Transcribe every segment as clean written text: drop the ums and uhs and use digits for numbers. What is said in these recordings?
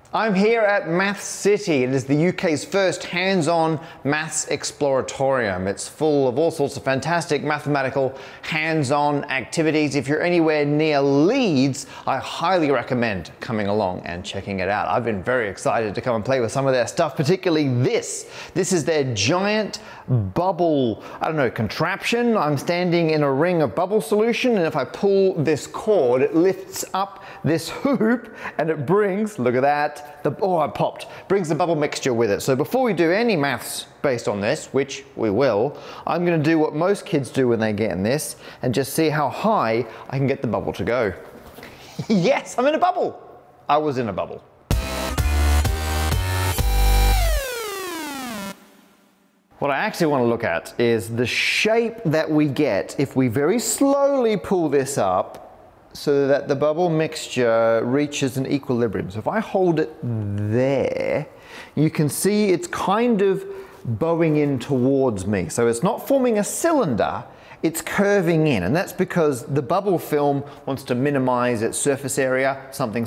I'm here at Math City. It is the UK's first hands-on maths exploratorium. It's full of all sorts of fantastic mathematical hands-on activities. If you're anywhere near Leeds, I highly recommend coming along and checking it out. I've been very excited to come and play with some of their stuff, particularly this. This is their giant bubble, contraption. I'm standing in a ring of bubble solution, and if I pull this cord, it lifts up this hoop and it brings, look at that, brings the bubble mixture with it. So before we do any maths based on this, which we will, I'm going to do what most kids do when they get in this and just see how high I can get the bubble to go. Yes, I'm in a bubble. I was in a bubble. What I actually want to look at is the shape that we get if we very slowly pull this up so that the bubble mixture reaches an equilibrium. So if I hold it there, you can see it's kind of bowing in towards me. So it's not forming a cylinder, it's curving in, and that's because the bubble film wants to minimize its surface area,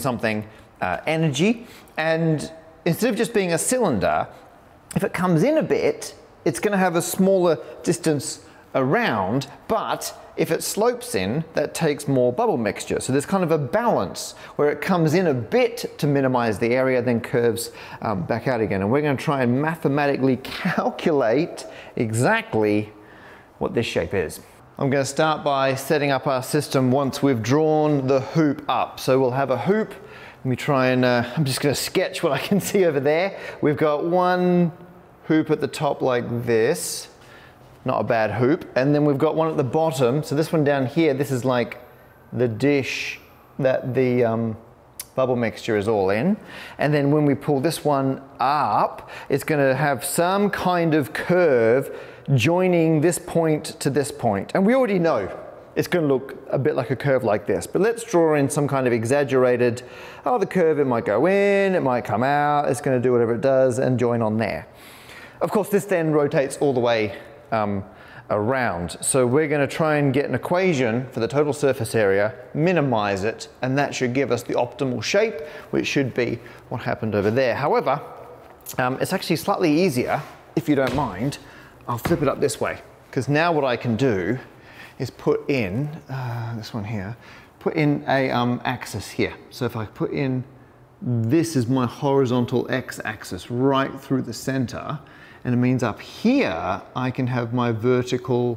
energy, and instead of just being a cylinder, if it comes in a bit, it's going to have a smaller distance around, but if it slopes in, that takes more bubble mixture. So there's kind of a balance where it comes in a bit to minimize the area, then curves back out again. And we're going to try and mathematically calculate exactly what this shape is. I'm going to start by setting up our system once we've drawn the hoop up. So we'll have a hoop. Let me try and, I'm just going to sketch what I can see over there. We've got one hoop at the top like this, not a bad hoop, and then we've got one at the bottom. So this one down here, this is like the dish that the bubble mixture is all in. And then when we pull this one up, it's going to have some kind of curve joining this point to this point. And we already know it's going to look a bit like a curve like this, but let's draw in some kind of exaggerated, the curve, it might go in, it might come out, it's going to do whatever it does and join on there. Of course, this then rotates all the way around. So we're going to try and get an equation for the total surface area, minimize it, and that should give us the optimal shape, which should be what happened over there. However, it's actually slightly easier, if you don't mind. I'll flip it up this way, because now what I can do is put in, this one here, put in a axis here. So if I put in, this is my horizontal x-axis right through the center, and it means up here I can have my vertical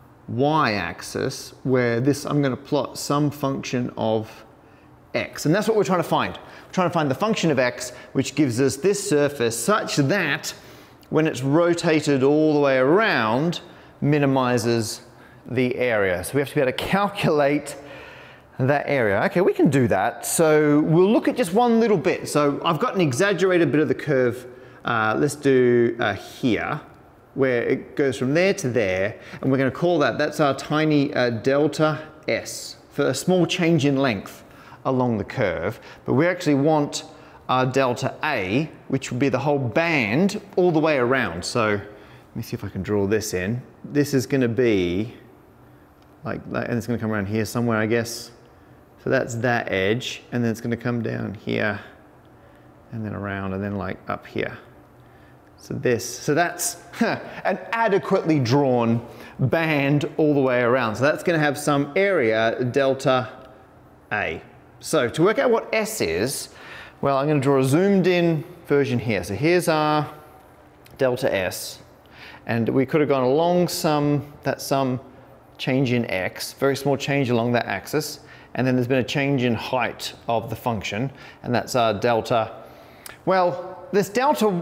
y-axis where I'm going to plot some function of x, and that's what we're trying to find. We're trying to find the function of x, which gives us this surface such that when it's rotated all the way around, minimizes the area. So we have to be able to calculate that area. Okay, we can do that. So we'll look at just one little bit. So I've got an exaggerated bit of the curve. Let's do here, where it goes from there to there, and we're going to call that's our tiny delta S for a small change in length along the curve. But we actually want our delta A, which would be the whole band all the way around. So let me see if I can draw this in. This is going to be like that, and it's going to come around here somewhere, I guess. So that's that edge, and then it's going to come down here, and then around, and then like up here. So that's an adequately drawn band all the way around. So that's going to have some area, delta A. So to work out what S is, well, I'm going to draw a zoomed in version here. So here's our delta S, and we could have gone along some change in X, very small change along that axis, and then there's been a change in height of the function, and that's our delta. Well, this delta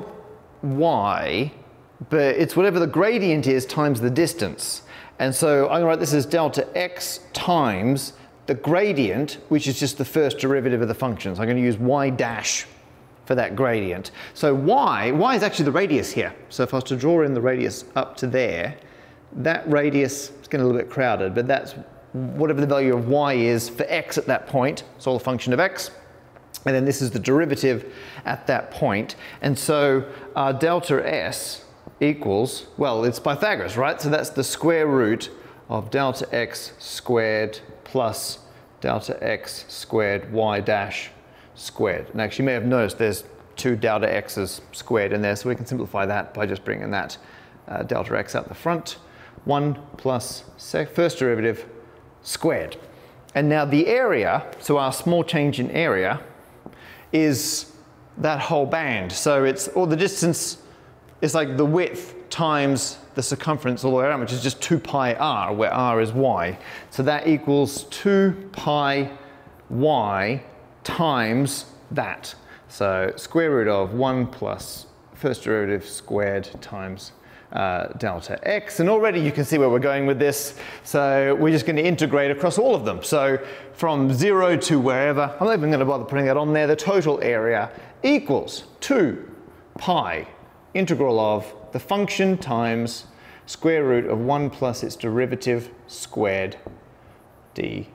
Y, but it's whatever the gradient is times the distance. And so I'm going to write this as delta X times the gradient, which is just the first derivative of the function. So I'm going to use Y dash for that gradient. So Y is actually the radius here. So if I was to draw in the radius up to there, that radius is getting a little bit crowded, but that's whatever the value of Y is for X at that point. It's all a function of X. And then this is the derivative at that point. And so our delta S equals, well, it's Pythagoras, right? So that's the square root of delta X squared plus delta X squared Y dash squared. And actually you may have noticed there's 2 delta x's squared in there, so we can simplify that by just bringing that delta x out the front. 1 plus first derivative squared. And now the area, so our small change in area, is that whole band. So it's, or the distance is like the width times the circumference all the way around, which is just 2 pi r, where r is y. So that equals 2 pi y times that. So square root of 1 plus first derivative squared times delta x. And already you can see where we're going with this. So we're just going to integrate across all of them. So from 0 to wherever, I'm not even going to bother putting that on there, the total area equals 2 pi integral of the function times square root of 1 plus its derivative squared dx.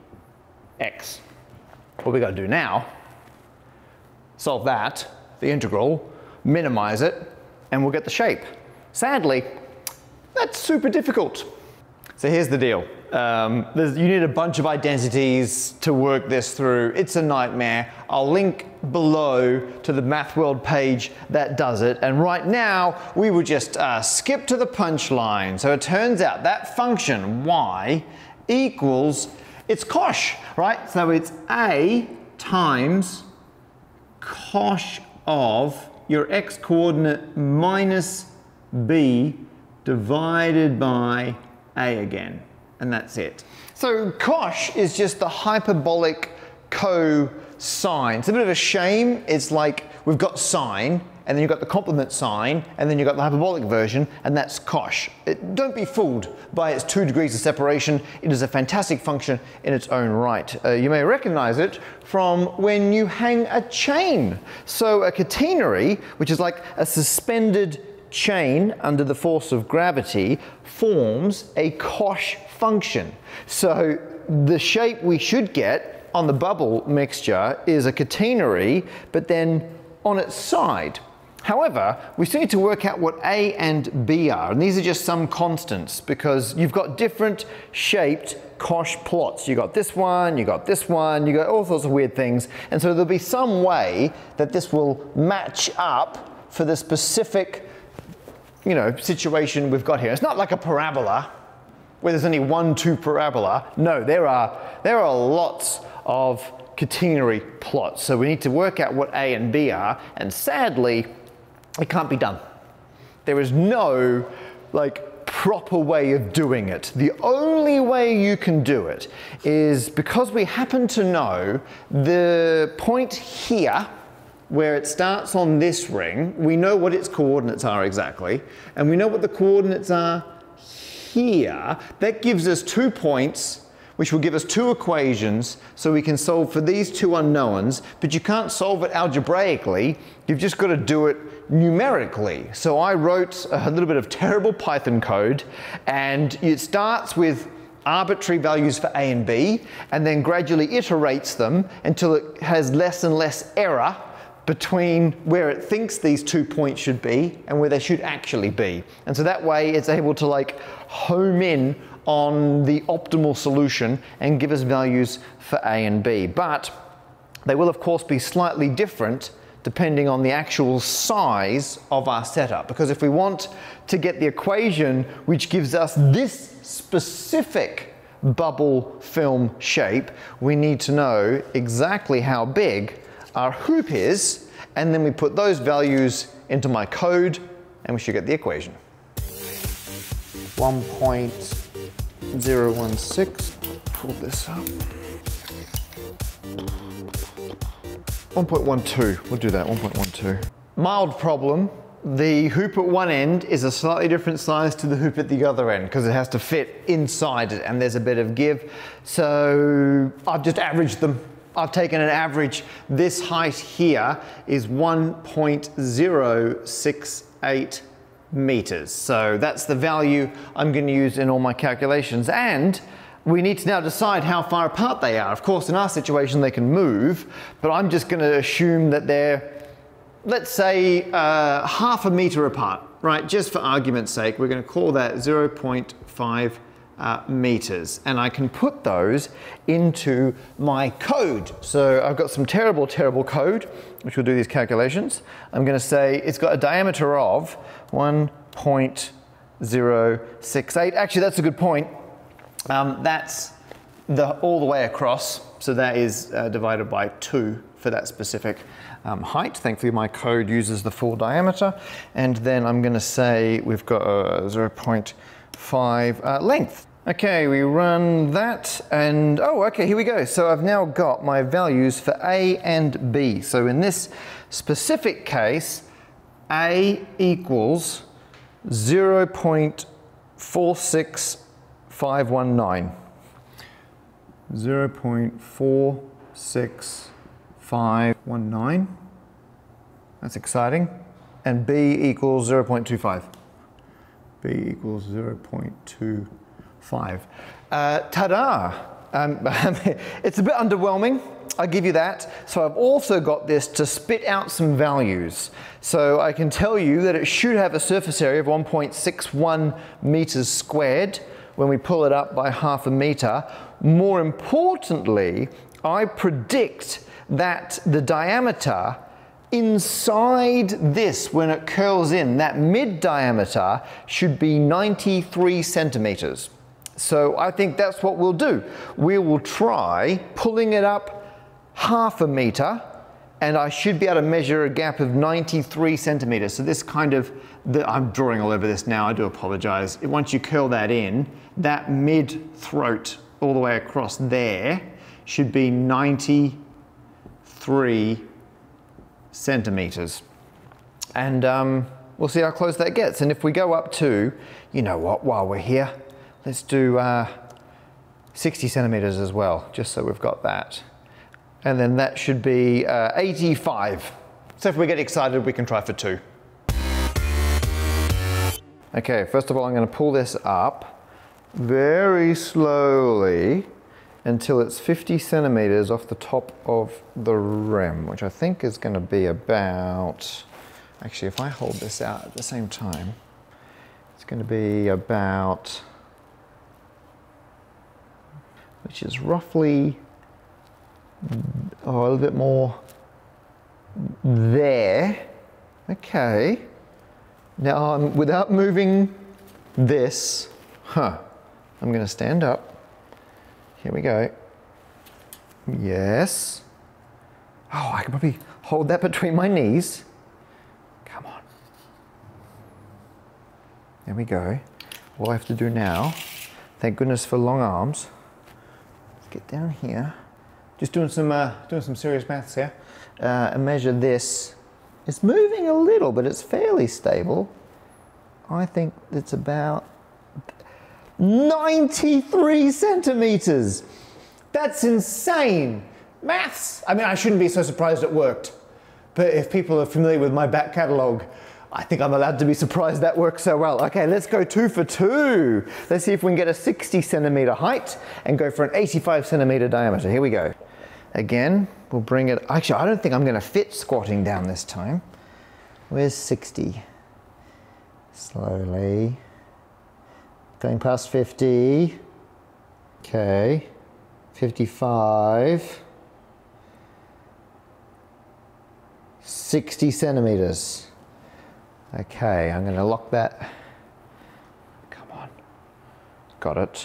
What we got to do now, solve that, the integral, minimize it, and we'll get the shape. Sadly, that's super difficult. So here's the deal. You need a bunch of identities to work this through. It's a nightmare. I'll link below to the Math World page that does it. And right now, we would just skip to the punchline. So it turns out that function y equals, it's cosh, right? So it's a times cosh of your x coordinate minus b divided by a again, and that's it. So cosh is just the hyperbolic cosine. It's a bit of a shame. It's like we've got sine, and then you've got the complement sign, and then you've got the hyperbolic version, and that's cosh. Don't be fooled by its 2 degrees of separation. It is a fantastic function in its own right. You may recognize it from when you hang a chain. So a catenary, which is like a suspended chain under the force of gravity, forms a cosh function. So the shape we should get on the bubble mixture is a catenary, but then on its side. However, we still need to work out what A and B are, and these are just some constants because you've got different shaped cosh plots. You got this one, you got this one, you got all sorts of weird things, and so there'll be some way that this will match up for the specific situation we've got here. It's not like a parabola where there's only 1, 2 parabola. No, there are lots of catenary plots. So we need to work out what A and B are, and sadly, it can't be done. There is no proper way of doing it. The only way you can do it is because we happen to know the point here where it starts on this ring, we know what its coordinates are exactly, and we know what the coordinates are here. That gives us 2 points, which will give us 2 equations, so we can solve for these 2 unknowns, but you can't solve it algebraically, you've just got to do it numerically. So I wrote a little bit of terrible Python code, and it starts with arbitrary values for A and B, and then gradually iterates them until it has less and less error between where it thinks these 2 points should be and where they should actually be. And so that way it's able to home in on the optimal solution and give us values for A and B. But they will of course be slightly different depending on the actual size of our setup. Because if we want to get the equation which gives us this specific bubble film shape, we need to know exactly how big our hoop is, and then we put those values into my code and we should get the equation. 1.016, pull this up. 1.12, we'll do that, 1.12. Mild problem. The hoop at one end is a slightly different size to the hoop at the other end because it has to fit inside it and there's a bit of give. So I've just averaged them. I've taken an average. This height here is 1.068 meters. So that's the value I'm going to use in all my calculations. And we need to now decide how far apart they are. Of course, in our situation, they can move, but I'm just going to assume that they're, let's say, half a meter apart, right? Just for argument's sake, we're going to call that 0.5 meters. And I can put those into my code. So I've got some terrible, terrible code, which will do these calculations. I'm going to say it's got a diameter of 1.068. Actually, that's a good point. That's all the way across. So that is divided by 2 for that specific height. Thankfully, my code uses the full diameter. And then I'm going to say we've got a 0.5 length. Okay, we run that and, oh, okay, here we go. So I've now got my values for A and B. So in this specific case, A equals 0.46519. 0.46519. That's exciting. And B equals 0.25. B equals 0.25. Ta-da! It's a bit underwhelming, I'll give you that. So I've also got this to spit out some values. So I can tell you that it should have a surface area of 1.61 meters squared when we pull it up by ½ a meter. More importantly, I predict that the diameter inside this, when it curls in, that mid diameter should be 93 centimeters. So I think that's what we'll do. We will try pulling it up ½ a meter, and I should be able to measure a gap of 93 centimeters. So this kind of, I'm drawing all over this now, I do apologize. Once you curl that in, that mid throat all the way across there should be 93 centimeters. And we'll see how close that gets. And if we go up to, you know what, while we're here, let's do 60 centimeters as well, just so we've got that. And then that should be 85. So if we get excited, we can try for 2. Okay, first of all, I'm going to pull this up very slowly until it's 50 centimeters off the top of the rim, which I think is going to be about, actually, if I hold this out at the same time, it's going to be about, which is roughly, a little bit more there. Okay. Now, without moving this, I'm going to stand up. Here we go. Yes. Oh, I can probably hold that between my knees. Come on. There we go. All I have to do now, thank goodness for long arms, let's get down here. Just doing some serious maths here, and measure this. It's moving a little, but it's fairly stable. I think it's about 93 centimeters. That's insane. Maths. I mean, I shouldn't be so surprised it worked. But if people are familiar with my back catalogue, I think I'm allowed to be surprised that works so well. Okay, let's go 2 for 2. Let's see if we can get a 60 centimeter height and go for an 85 centimeter diameter. Here we go. Again, we'll bring it, actually, I don't think I'm going to fit squatting down this time. Where's 60? Slowly. Going past 50. Okay. 55. 60 centimeters. Okay, I'm going to lock that. Come on. Got it.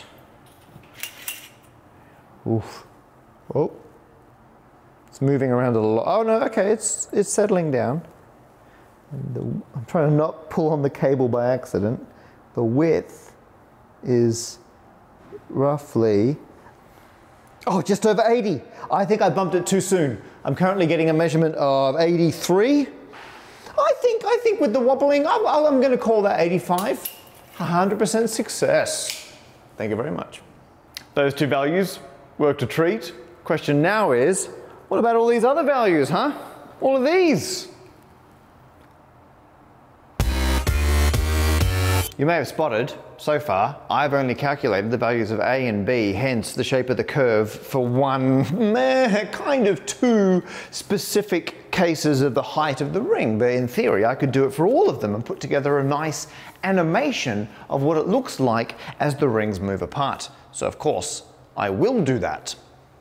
Oof. Oh. It's moving around a lot. Oh no, okay, it's settling down. And I'm trying to not pull on the cable by accident. The width is roughly, oh, just over 80. I think I bumped it too soon. I'm currently getting a measurement of 83. I think with the wobbling, I'm going to call that 85. 100% success. Thank you very much. Those two values worked a treat. Question now is, what about all these other values, huh? All of these. You may have spotted, so far, I've only calculated the values of A and B, hence the shape of the curve for one, kind of two specific cases of the height of the ring, but in theory I could do it for all of them and put together a nice animation of what it looks like as the rings move apart. So of course, I will do that.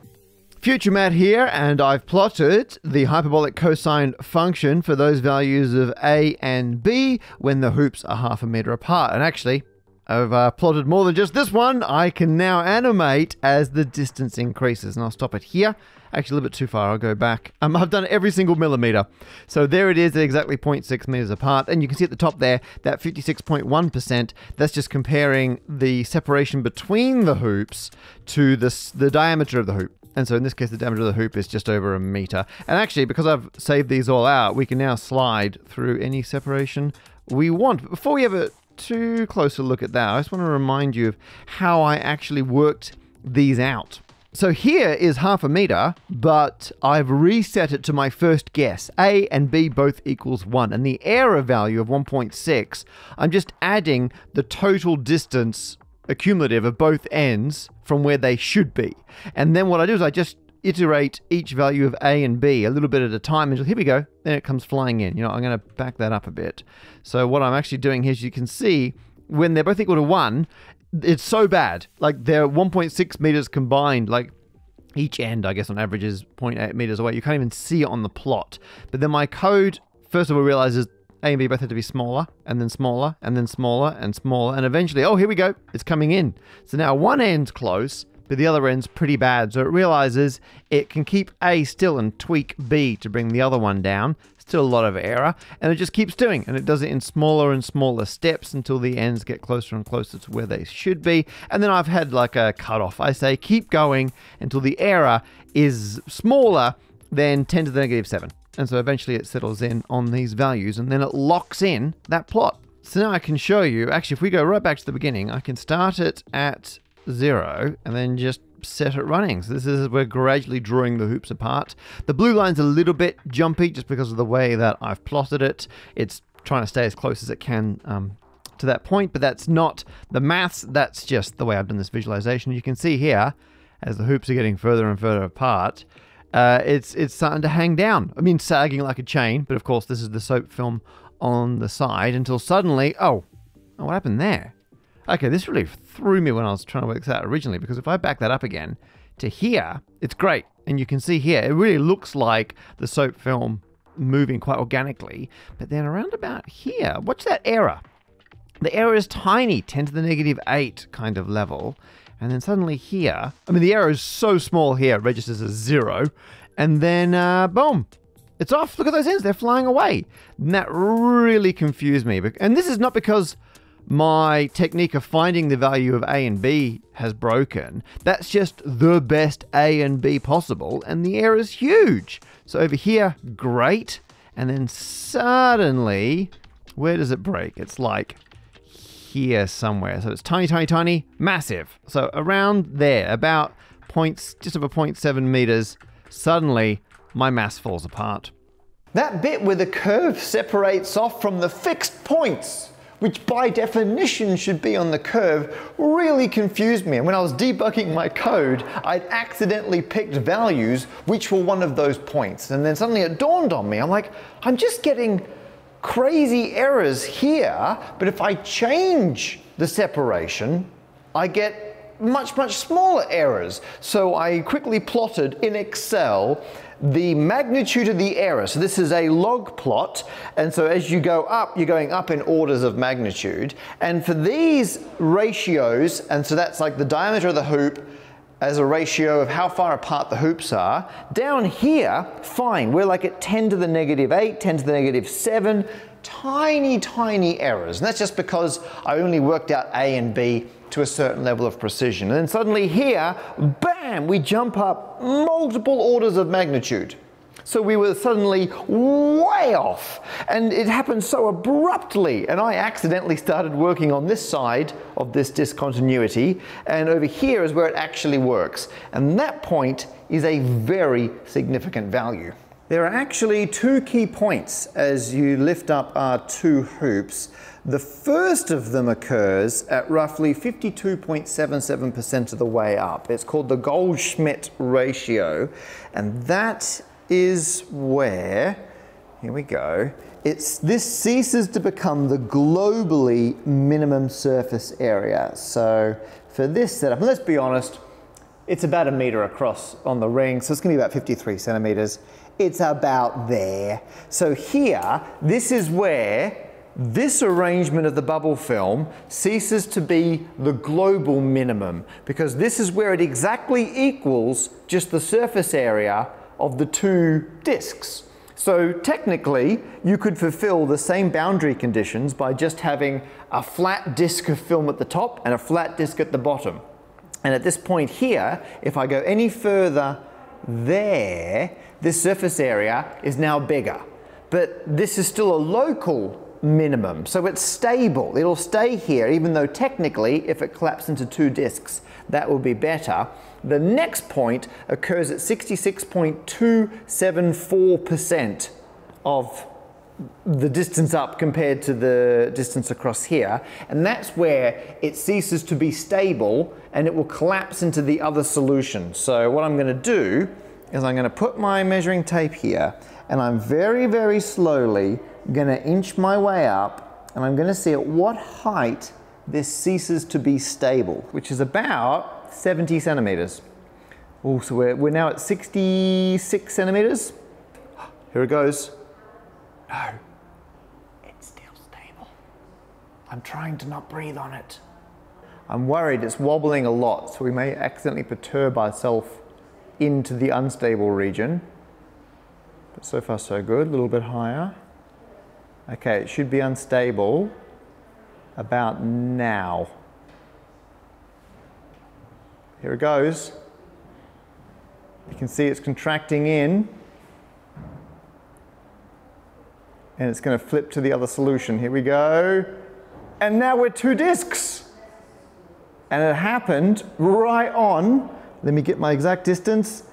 Future Matt here, and I've plotted the hyperbolic cosine function for those values of A and B when the hoops are 1/2 meter apart. And actually, I've plotted more than just this one. I can now animate as the distance increases. And I'll stop it here. Actually, a little bit too far. I'll go back. I've done every single millimeter. So there it is at exactly 0.6 meters apart. And you can see at the top there, that 56.1%, that's just comparing the separation between the hoops to the diameter of the hoop. And so in this case, the diameter of the hoop is just over 1 meter. And actually, because I've saved these all out, we can now slide through any separation we want. But before we have a too close a look at that, I just want to remind you of how I actually worked these out. So here is 1/2 meter, but I've reset it to my first guess. A and B both equals 1. And the error value of 1.6, I'm just adding the total distance accumulative of both ends from where they should be. And then what I do is I just iterate each value of A and B a little bit at a time until, here we go, then it comes flying in. I'm going to back that up a bit. So what I'm actually doing here, as you can see, when they're both equal to 1, it's so bad. Like they're 1.6 meters combined, like each end, I guess on average is 0.8 meters away. You can't even see it on the plot. But then my code, first of all, realizes A and B both have to be smaller, and then smaller, and then smaller, and smaller, and eventually, oh, here we go, it's coming in. So now one end's close, but the other end's pretty bad. So it realizes it can keep A still and tweak B to bring the other one down. Still a lot of error, and it just keeps doing, and it does it in smaller and smaller steps until the ends get closer and closer to where they should be. And then I've had like a cutoff. I say keep going until the error is smaller than 10 to the negative 7. And so eventually it settles in on these values, and then it locks in that plot. So now I can show you, actually, if we go right back to the beginning, I can start it at 0 and then just set it running. So this is, we're gradually drawing the hoops apart. The blue line's a little bit jumpy just because of the way that I've plotted it. It's trying to stay as close as it can to that point, but that's not the maths, that's just the way I've done this visualization. You can see here, as the hoops are getting further and further apart, it's starting to hang down. I mean, sagging like a chain, but of course this is the soap film on the side until suddenly, oh, what happened there? Okay, this really threw me when I was trying to work this out originally, because if I back that up again to here, it's great. And you can see here, it really looks like the soap film moving quite organically. But then around about here, watch that error. The error is tiny, 10 to the negative 8 kind of level. And then suddenly here, I mean, the error is so small here, it registers as 0. And then, boom, it's off. Look at those ends, they're flying away. And that really confused me. And this is not because my technique of finding the value of A and B has broken. That's just the best A and B possible, and the error is huge. So over here, great. And then suddenly, where does it break? It's like here somewhere. So it's tiny, tiny, tiny, massive. So around there, about just over 0.7 meters, suddenly my mass falls apart. That bit where the curve separates off from the fixed points, which by definition should be on the curve, really confused me. And when I was debugging my code, I'd accidentally picked values which were one of those points. And then suddenly it dawned on me, I'm like, I'm just getting crazy errors here, but if I change the separation, I get much, much smaller errors. So I quickly plotted in Excel the magnitude of the error. So this is a log plot, and so as you go up, you're going up in orders of magnitude. And for these ratios, and so that's like the diameter of the hoop as a ratio of how far apart the hoops are. Down here, fine, we're like at 10 to the negative 8, 10 to the negative 7, tiny, tiny errors. And that's just because I only worked out A and B to a certain level of precision. And then suddenly here, bam, we jump up multiple orders of magnitude. So we were suddenly way off, and it happened so abruptly, and I accidentally started working on this side of this discontinuity, and over here is where it actually works. And that point is a very significant value. There are actually two key points as you lift up our two hoops. The first of them occurs at roughly 52.77% of the way up. It's called the Goldschmid ratio, and that is where, here we go, this ceases to become the globally minimum surface area. So for this setup, and let's be honest, it's about 1 meter across on the ring, so it's going to be about 53 centimeters. It's about there. So here, this is where this arrangement of the bubble film ceases to be the global minimum, because this is where it exactly equals just the surface area of the two discs. So technically, you could fulfill the same boundary conditions by just having a flat disc of film at the top and a flat disc at the bottom. And at this point here, if I go any further there, this surface area is now bigger. But this is still a local minimum, so it's stable. It'll stay here, even though technically, if it collapsed into two discs, that would be better. The next point occurs at 66.274% of the distance up compared to the distance across here, and that's where it ceases to be stable and it will collapse into the other solution. So what I'm going to do is I'm going to put my measuring tape here, and I'm very, very slowly going to inch my way up, and I'm going to see at what height this ceases to be stable, which is about 70 centimeters. Oh, so we're now at 66 centimeters. Here it goes. No, it's still stable. I'm trying to not breathe on it. I'm worried it's wobbling a lot, so we may accidentally perturb ourselves into the unstable region. But so far so good, a little bit higher. Okay, it should be unstable about now. Here it goes. You can see it's contracting in, and it's going to flip to the other solution. Here we go. And now we're two discs. And it happened right on, let me get my exact distance,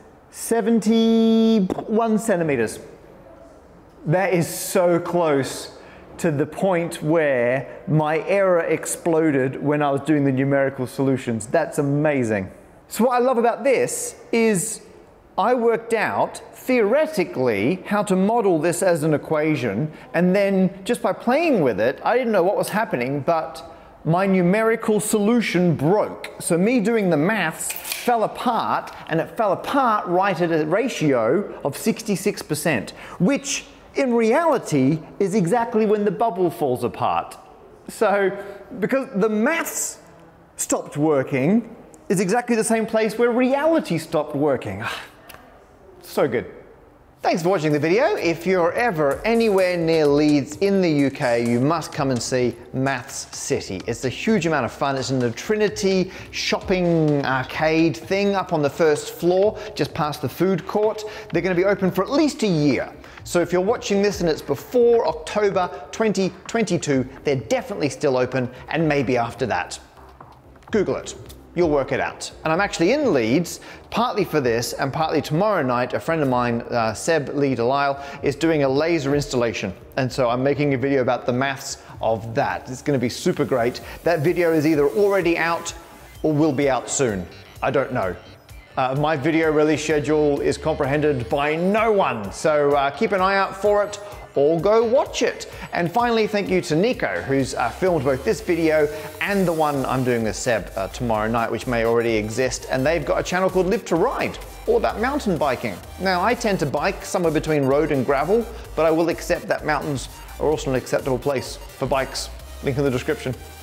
71 centimeters. That is so close to the point where my error exploded when I was doing the numerical solutions. That's amazing. So what I love about this is I worked out theoretically how to model this as an equation, and then just by playing with it, I didn't know what was happening, but my numerical solution broke. So me doing the maths fell apart, and it fell apart right at a ratio of 66%, which in reality is exactly when the bubble falls apart. So because the maths stopped working is exactly the same place where reality stopped working. So good. Thanks for watching the video. If you're ever anywhere near Leeds in the UK, you must come and see Maths City. It's a huge amount of fun. It's in the Trinity shopping arcade thing up on the first floor, just past the food court. They're going to be open for at least a year. So if you're watching this and it's before October 2022, they're definitely still open, and maybe after that. Google it. You'll work it out. And I'm actually in Leeds, partly for this, and partly tomorrow night. A friend of mine, Seb Lee Delisle, is doing a laser installation. And so I'm making a video about the maths of that. It's going to be super great. That video is either already out or will be out soon. I don't know. My video release schedule is comprehended by no one, so keep an eye out for it or go watch it. And finally, thank you to Nico, who's filmed both this video and the one I'm doing with Seb tomorrow night, which may already exist. And they've got a channel called Live to Ride, all about mountain biking. Now, I tend to bike somewhere between road and gravel, but I will accept that mountains are also an acceptable place for bikes. Link in the description.